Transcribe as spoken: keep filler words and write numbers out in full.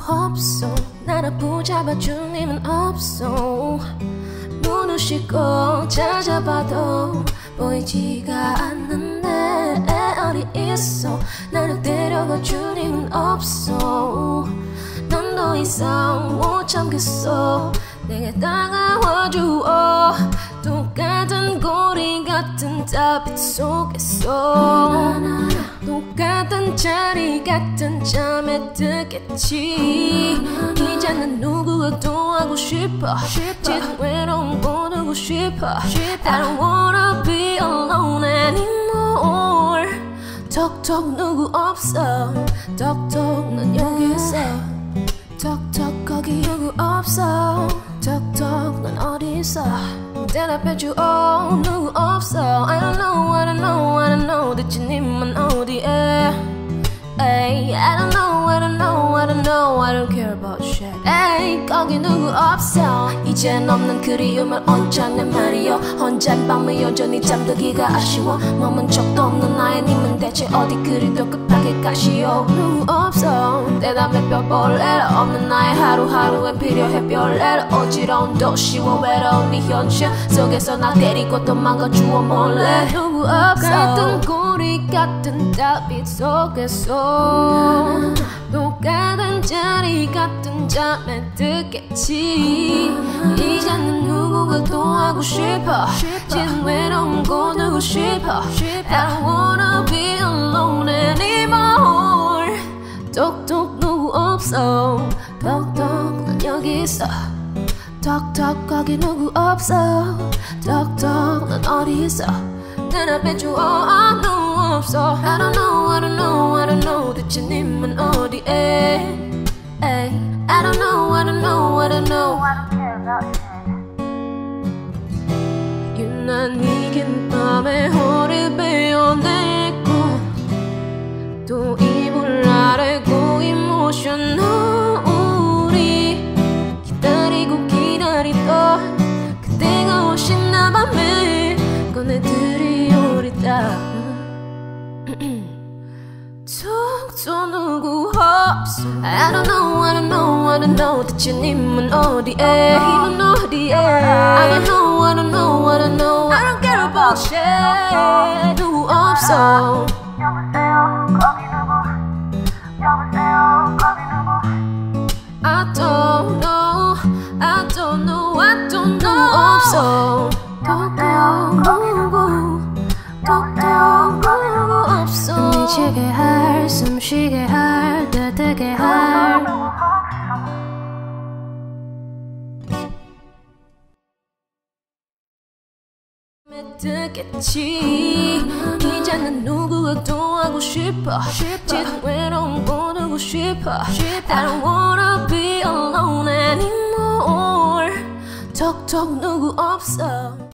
없어. 나를 붙잡아준 힘은 없어. 눈을 씻고 찾아봐도 보이지가 않는데 어디 있어. 나를 데려가줄 힘은 없어. 난 더 이상 못 참겠어. 내게 다가와주어. 똑같은 고리 같은 답빛 속에서 똑같은 자리 같은 잠에 들겠지. 이제 난 누구와도 하고 싶어. 지금 외로움 보내고 싶어. I don't wanna be alone anymore. 톡톡 누구 없어. 톡톡 난 여기 있어. 톡톡 거기 누구 없어. 톡톡 난 어디 있어. 대답해줘 oh, 누구 없어. I don't know, I don't know, I don't know 대체님은 어디에. Ay, I don't know, I don't know, I don't know I don't care about shit. Ay, 거기 누구 없어. 이젠 없는 그리움을 얹어내 말이여. 혼자인 밤에 여전히 잠들기가 아쉬워. 머문 적도 없는 나의 님은 대체 어디 그리도 급하게 가시오. 누구 없어. 대답해 뼈벌레를 없는 나의 하루하루엔 필요해 별내를. 어지러운 도시와 외로운 네 현실 속에서 나 데리고 도망가주어 몰래. 누구 없어. 같은 고리 같은 답빛 속에서 똑같은 자리 같은 잠에 들겠지. 이제는 누구가도 하고 싶어. 지금 외로움 고르고 싶어. I don't wanna be alone anymore. 톡톡 누구 없어. 톡톡 난 여기 있어. 톡톡 거기 누구 없어. 톡톡 난 어디 있어. 대답해줘 oh, 누구 없어. I don't know, I don't know, I don't know 대체 님은 어디에. Ay, I don't know, I don't know, I don't know I don't care about shit. 유난히 긴 밤에 허리 베어내고 또 이불 아래 고이 모션 우리 기다리고 기다리던 그때가 오신나 밤에 꺼내들이 오리다. 톡톡 누구 없어. I don't know, I don't know, I don't know 대체 님은 어디에. 님은 어디에. I don't know, I don't know, I don't know I don't care about shit. 누구 없어. 여보세요 거기 누구. 여보세요 거기 누구. I don't know, I don't know, I don't know 없어. 톡톡 누구. 톡톡 누구 없어. 미치게 할 숨쉬게 할 들뜨게 할 듣겠지. 이제는 누구와도 하고 싶어. 지금 외로움 보내고 싶어. I don't wanna be alone anymore. 톡톡 누구 없어.